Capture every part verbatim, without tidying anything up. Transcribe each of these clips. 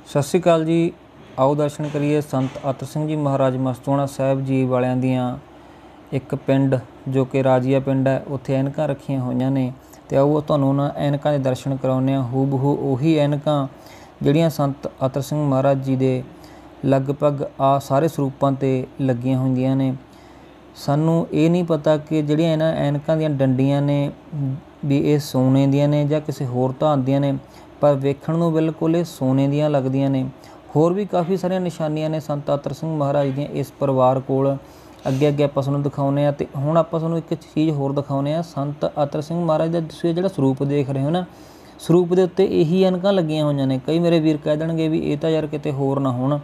सत श्री अकाल जी। आओ दर्शन करिए संत अतर सिंह जी महाराज मस्तूआणा साहिब जी वालियां दियां एक पिंड जो कि राजिया पिंड है, उत्थे ऐनकां रखियां होईयां ने ते आओ तुहानूं उन्हां ऐनकां दे दर्शन कराउने आ। हू बहू उही ऐनकां जिहड़ियां संत अतर सिंह महाराज जी दे लगभग आ सारे सरूपां ते लगियां होंदियां ने। सानूं ये नहीं पता कि जिहड़ियां इन्हां ऐनकां दियां डंडियां ने भी ये सोने दियां ने जां किसी होर धात दियां ने, पर वेखण नूं बिल्कुल ये सोने दियां लगदियां ने। होर भी काफ़ी सारियां निशानियां ने संत अतर सिंह महाराज दियां इस परिवार कोल। अगे अगे आपां तुहानूं दिखाउने आ ते हुण आपां तुहानूं एक चीज़ होर दिखाउने आ। संत अतर सिंह महाराज दा तुसीं जिहड़ा सरूप देख रहे हो ना, सरूप दे उत्ते यही ऐनकां लगियां होईयां ने। कई मेरे वीर कह देणगे भी ये तां यार किते होर ना होण।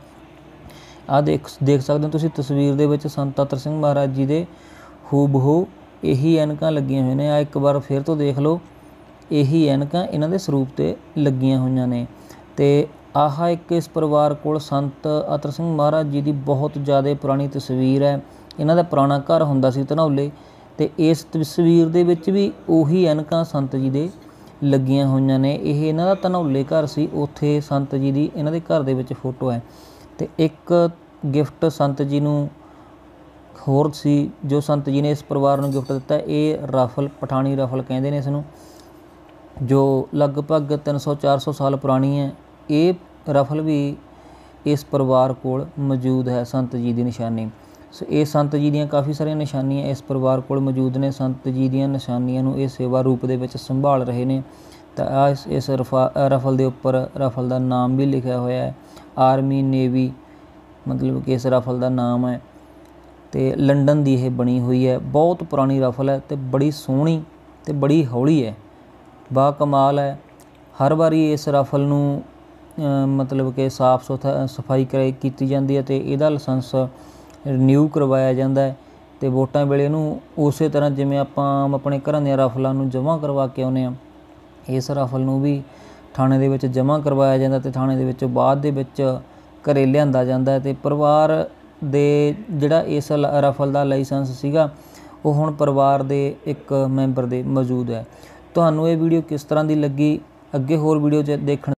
आ देख देख सकदे हो तुसीं तस्वीर दे विच संत अतर सिंह महाराज जी दे हू बहू यही ऐनकां लगियां होईयां ने। आ एक बार फिर तो देख लो, यही ऐनकां इन्हां दे सरूप ते लगियां होईयां ने। ते आह एक इस परिवार कोल संत अतर सिंह महाराज जी की बहुत ज़्यादा पुरानी तस्वीर है। इन्हां दा पुराना घर हुंदा सी धनौले, ते इस तस्वीर दे विच भी उही ऐनकां संत जी दे लगियां होईयां ने। इह इन्हां दा धनौले घर सी, उत्थे संत जी दी इन्हां दे घर दे विच फोटो है। ते एक गिफ्ट संत जी नूं होर सी जो संत जी ने इस परिवार नूं गिफ्ट दिता, ये रफल पठानी रफल कहंदे ने इसनूं, जो लगभग तीन सौ चार सौ साल पुरानी है। ये रफल भी इस परिवार कोल मौजूद है, संत जी की निशानी। सो ये संत जी दियां काफ़ी सारियां निशानियां इस परिवार कोल मौजूद ने। संत जी दियां निशानियां नूं ये सेवा रूप दे विच संभाल रहे ने। तो आ इस इस रफा रफल दे उपर रफल का नाम भी लिखा होया है, आर्मी नेवी, मतलब कि इस रफल का नाम है। तो लंडन की यह बनी हुई है, बहुत पुरानी रफल है तो बड़ी सोहनी तो बड़ी हौली है, बा कमाल है। हर बारी इस रफल नूं मतलब कि साफ सुथरा सफाई कराई की जाती है, तो यदा लाइसेंस रिन्यू करवाया जाता है। तो वोटां वेले नूं उस तरह जिमें आपां अपने घरां दियां रफलां नूं जमा करवा के आउने आ, इस रफल नूं भी थाणे दे विच जमा करवाया जाता, तो थाणे दे विच बाद दे विच घरे लिआंदा जांदा है। तो परिवार दे जिहड़ा इस रफल का लाइसेंस सीगा वो हुण परिवार दे एक मैंबर दे मौजूद है। तुहानूं ये वीडियो किस तरह की लगी, अगे होर वीडियो च देखण